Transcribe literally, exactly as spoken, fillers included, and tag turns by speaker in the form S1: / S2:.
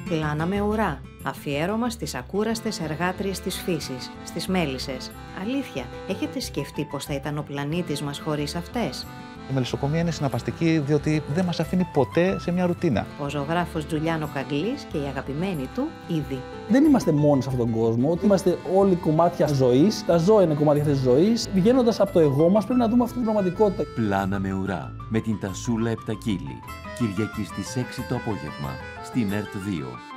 S1: Πλάνα με ουρά. Αφιέρωμα στις ακούραστες εργάτριες της φύσης, στις μέλισσες. Αλήθεια, έχετε σκεφτεί πώς θα ήταν ο πλανήτης μας χωρίς αυτές?
S2: Η μελισσοκομεία είναι συναρπαστική διότι δεν μας αφήνει ποτέ σε μια ρουτίνα.
S1: Ο ζωγράφος Τζουλιάνο Καγκλής και η αγαπημένη του Ήδη.
S3: Δεν είμαστε μόνοι σε αυτόν τον κόσμο, ότι είμαστε όλοι κομμάτια ζωής. Τα ζώα είναι κομμάτια αυτής της ζωής. Βγαίνοντας από το εγώ μας, πρέπει να δούμε αυτή την πραγματικότητα.
S4: Πλάνα με ουρά με την Τασούλα Επτακίλη. Κυριακή στις έξι το απόγευμα στην ΕΡΤ δύο.